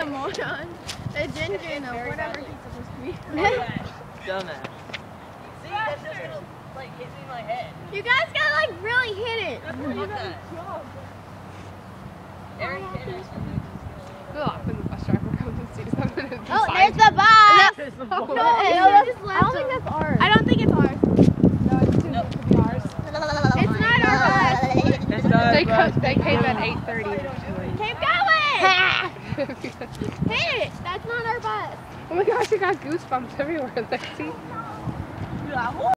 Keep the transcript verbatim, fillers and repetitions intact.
a moron. A ginger, no, whatever he's supposed to be. Dumbass. See, that's just gonna like hit me in my head. You guys gotta like really hit it. Fuck that. Aaron hit us. Ugh, when the bus driver comes and sees them and it's Oh, there's the bus. There's the No, ball. no, I don't think that's ours. I don't think it's ours. No, it's too good to be ours. It's not our bus. It's not They, bus. come, they came at eight thirty. Keep going. Hit it. That's not our bus. Oh my gosh, you got goosebumps everywhere. Lexi.